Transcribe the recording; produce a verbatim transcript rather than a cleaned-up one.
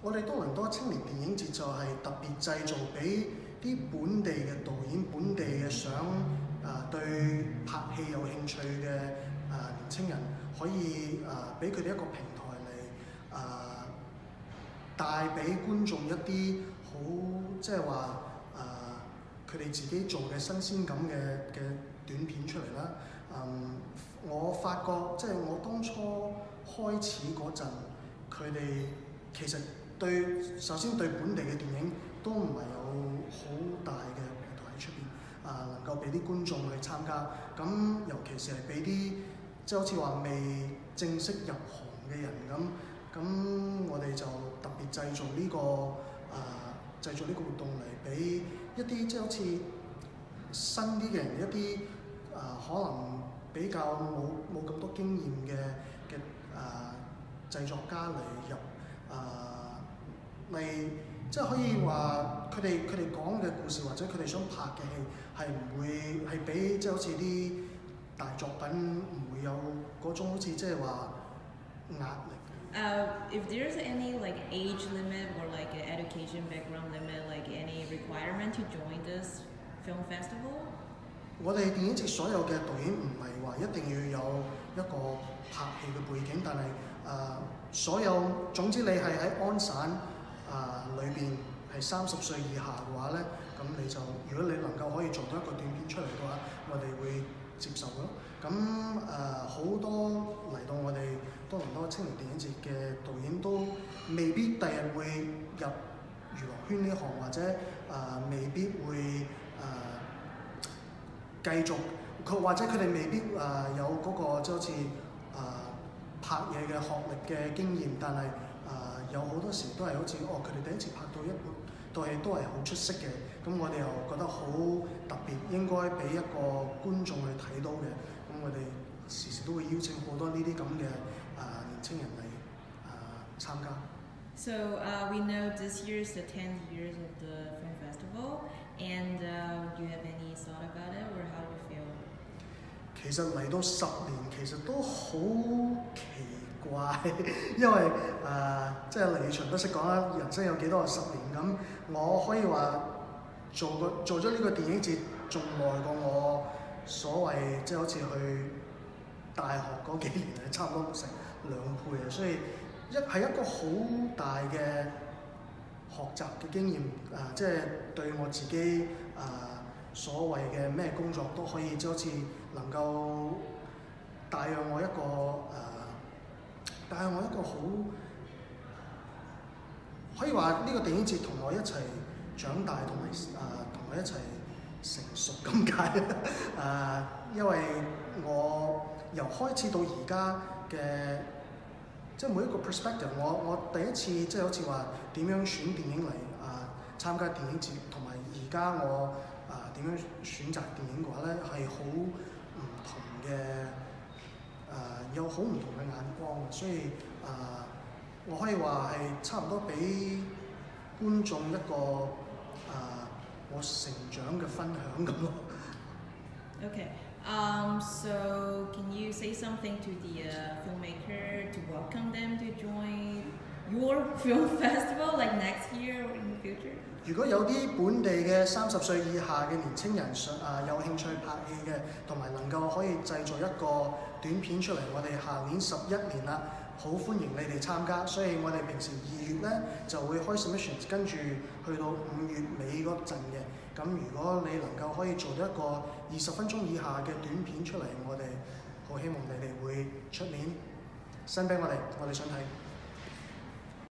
我哋多倫多青年電影節就係特別製造俾啲本地嘅導演、本地嘅想啊、呃、對拍戲有興趣嘅啊、呃、年青人，可以啊俾佢哋一個平台嚟啊帶俾觀眾一啲好即係話啊佢哋自己做嘅新鮮感嘅嘅短片出嚟啦。嗯，我發覺即係我當初開始嗰陣，佢哋其實對首先對本地嘅電影都唔係有好大嘅平台喺出邊，啊能夠俾啲觀眾去參加。咁尤其是係俾啲即係好似話未正式入行嘅人咁，咁我哋就特別製造呢、這個啊製造呢個活動嚟俾一啲即係好似新啲嘅人一啲啊可能比較冇冇咁多經驗嘅嘅啊製作家嚟入啊。嚟即係可以話，佢哋佢哋講嘅故事或者佢哋想拍嘅戲係唔會係比即係好似啲大作品唔會有嗰種好似即係話壓力。 Uh, if there's any like age limit or like an education background limit, like any requirement to join this film festival? 我哋電影節所有嘅導演唔係話一定要有一個拍戲嘅背景，但係誒、呃、所有總之你係喺安省。啊，裏邊係三十歲以下嘅話咧，咁你就如果你能夠可以做到一個短片出嚟嘅話，我哋會接受咯。咁誒好多嚟到我哋多倫多青年電影節嘅導演都未必第日會入娛樂圈呢行，或者誒、呃、未必會誒、呃、繼續佢或者佢哋未必誒、呃、有嗰、那個即係好似誒拍嘢嘅學歷嘅經驗，但係。啊、呃，有好多時都係好似哦，佢哋第一次拍到一部套戲都係好出色嘅，咁我哋又覺得好特別，應該俾一個觀眾去睇到嘅，咁我哋時時都會邀請好多呢啲咁嘅啊年青人嚟啊參加。 So uh, we know this year is the tenth years of the film festival, and uh, do you have any thought about it, or how do you feel? 其實嚟到十年，其實都好奇怪，因為誒、呃、即係李祥都識講啦，人生有幾多個十年咁，我可以話做個做咗呢個電影節仲耐過我所謂即係好似去大學嗰幾年係差唔多成兩倍啊，所以一係一個好大嘅學習嘅經驗啊、呃，即係對我自己啊、呃、所謂嘅咩工作都可以即係好似能夠帶讓我一個誒。呃但係我一個好可以話呢個電影節同我一齊長大，同埋誒同我一齊成熟咁解誒，因為我由開始到而家嘅即係每一個 perspective，我我第一次即係好似話點樣選電影嚟誒、呃、參加電影節，同埋而家我誒點、呃、樣選擇電影嘅話咧，係好唔同嘅。誒、呃、有好唔同嘅眼光，所以誒、呃、我可以話係差唔多俾觀眾一個誒、呃、我成長嘅分享咁咯。 Okay, um, so can you say something to the uh, filmmaker to welcome them to join your film festival, like next year or in the future? 如果有啲本地嘅三十歲以下嘅年青人想啊有興趣拍戲嘅，同埋能夠可以製造一個短片出嚟，我哋下年十一年啦，好歡迎你哋參加。所以我哋平時二月咧就會開 submissions， 跟住去到五月尾嗰陣嘅。咁如果你能夠可以做到一個二十分鐘以下嘅短片出嚟，我哋好希望你哋會出年 send 俾我哋，我哋想睇。